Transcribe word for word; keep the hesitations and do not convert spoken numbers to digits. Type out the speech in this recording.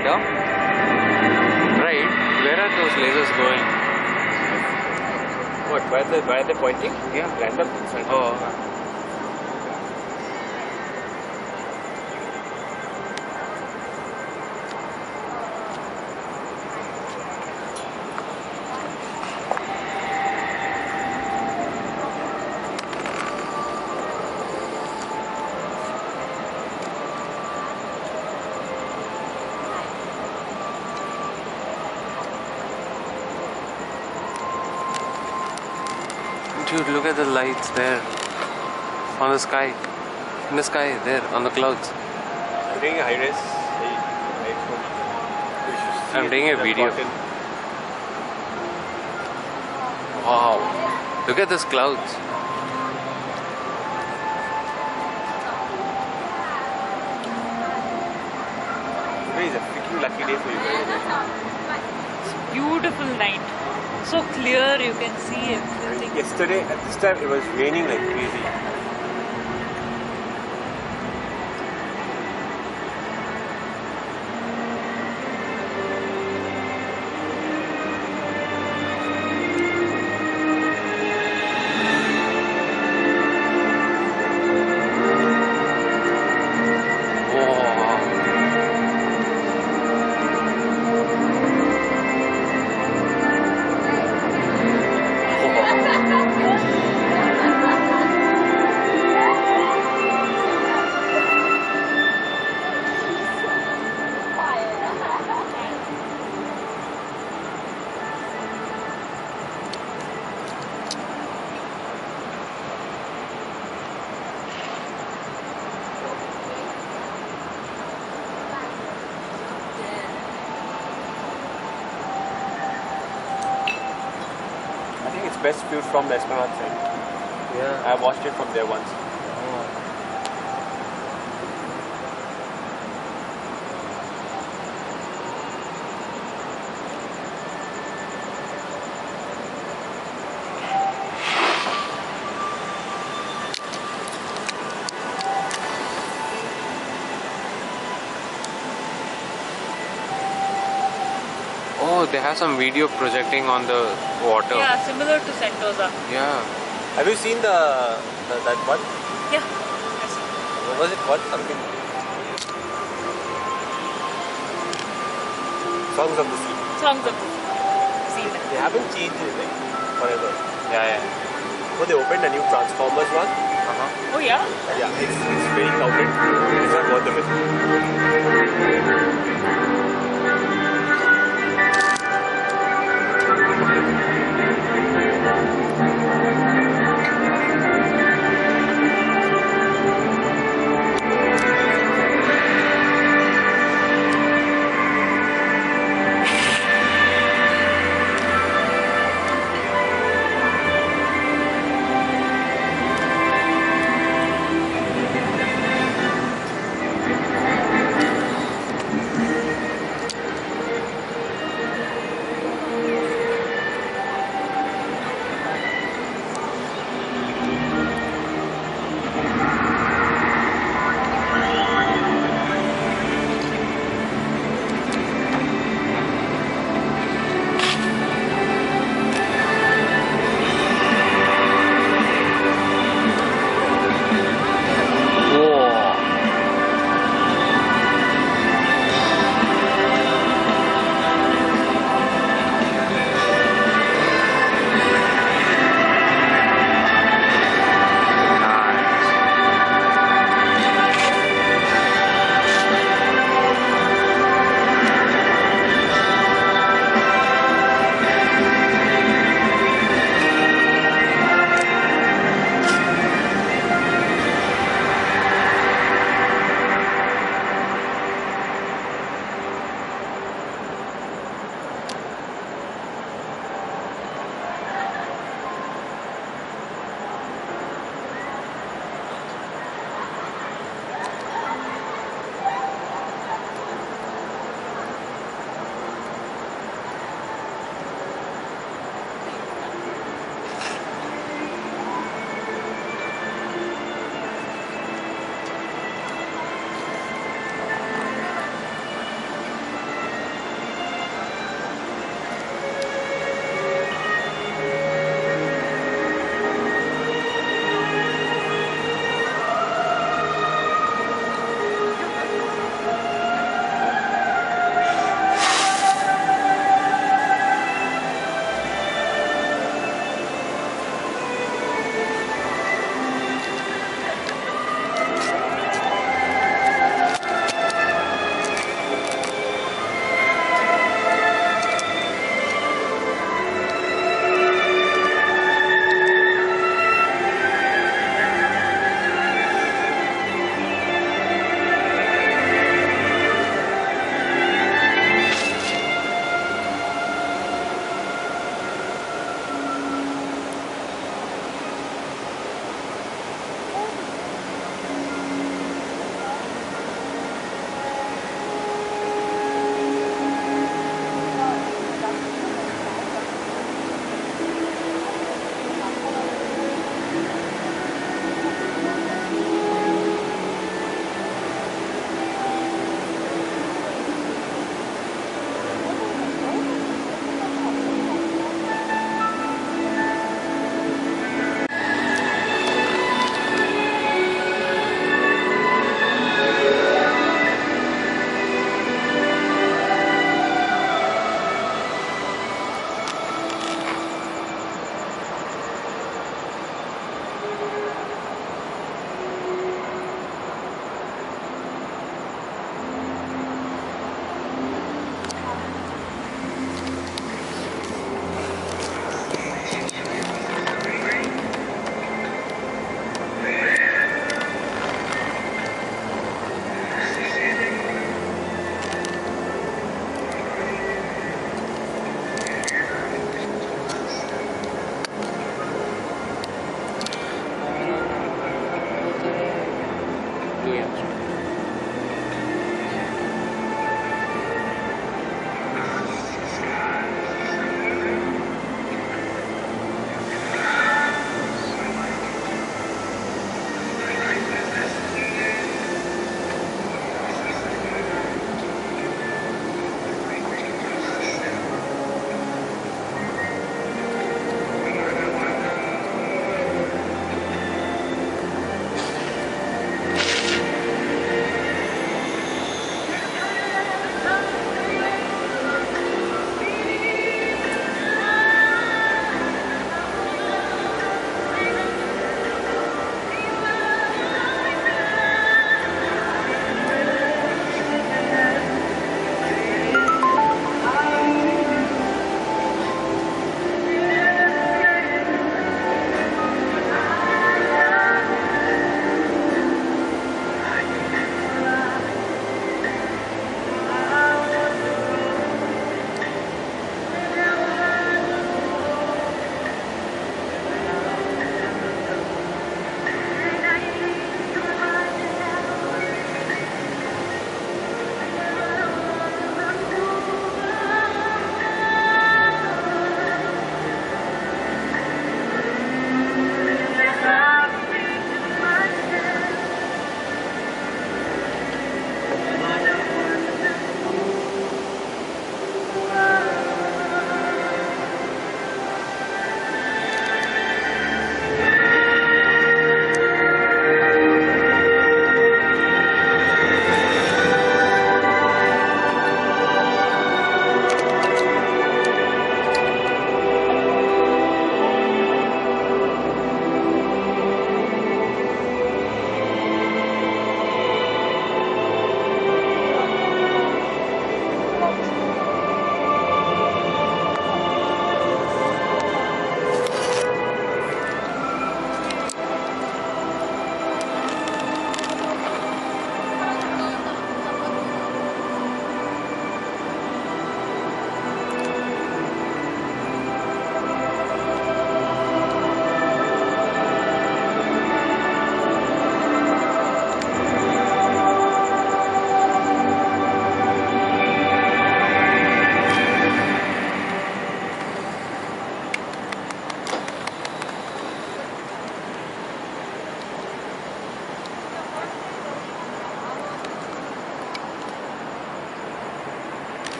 right, huh? Right. Where are those lasers going? What? Where they where they pointing? Yeah. Random inside. Oh. Dude, look at the lights there on the sky. In the sky, there on the clouds. I'm doing a high res. iPhone. I'm doing a video. Wow, look at those clouds. Today is a freaking lucky day for you guys. Beautiful night. So clear, you can see everything. Yesterday at this time it was raining like crazy. I think it's best viewed from the Esplanade side. Yeah. I watched it from there once. Oh, they have some video projecting on the water. Yeah, similar to Sentosa. Yeah. Have you seen the, the that one? Yeah. Yes. What was it called? Something. Songs of the Sea. Songs of the Sea. They haven't changed it like forever. Yeah, yeah. So they opened a new Transformers one. Uh-huh. Oh yeah? Yeah, it's, it's very crowded. It's not worth the visit.